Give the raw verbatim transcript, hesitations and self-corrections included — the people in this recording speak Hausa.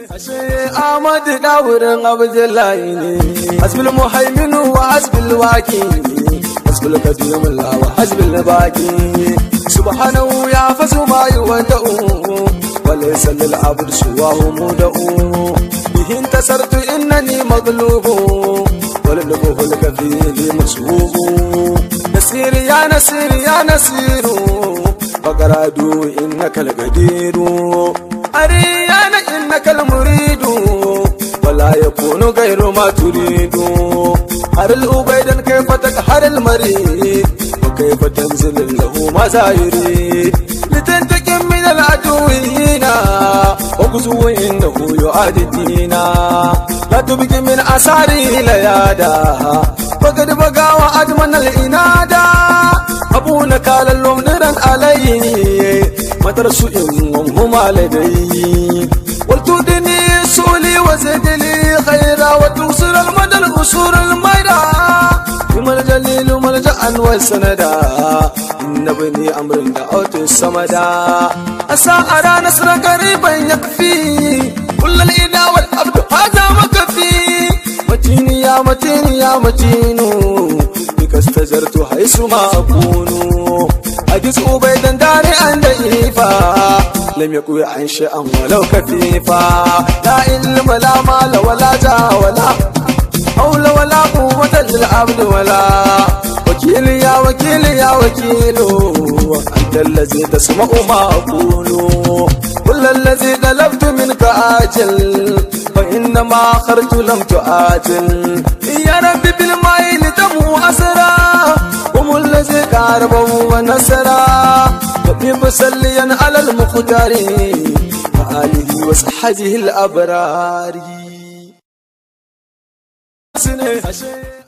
ashe Ahmad Dawurin Abdullahi ne hasbil muhaimin wa hasbil waqi hasbil qadim wa hasbil baqi subhanahu ya fasu ma yuwada'u wa laysa lil abd suwahu muda'u bihin tasartu innani maghlubu wal nubuhul kafili mashubu nasir ya nasir ya nasiru faqaradu innaka al-qadiru ariyana innaka al-muridu wala yakunu ghayru ma turidu haril ubaydan kayfa takhar al-marid wa kayfa tanzil lahu ma sayrid litantakim min al-aduwina wa kuzu innahu yu'adidina la tubki min asari layada faqad baga wa adman al-inada abuna kala lumdiran alayhi مدرسو إنهم لدي والتودني سولي وزدلي خيرا وتوصل المدى الأسور الميرا ثم الجليل ملجأ والسندا إن بني أمر دعوت السمدا أساء نصر قريبا يكفي كل الإله والعبد هذا مكفي متين يا متين يا متين بك استجرت حيث ما أكون أجز أبيدا داري عند إيفا لم يكن عن شيئا ولو كفيفا لا علم لا مال ولا جاه ولا حول ولا قوة للعبد ولا وكيل يا وكيل يا وكيل أنت الذي تسمع ما أقول كل الذي طلبت منك آجل فإنما أخرت لم تآجل يا ربي بالماء لتمو أسرا هم الذي قاربوا ونسرا وبي سليا على المختار وآله وصحبه الأبرار.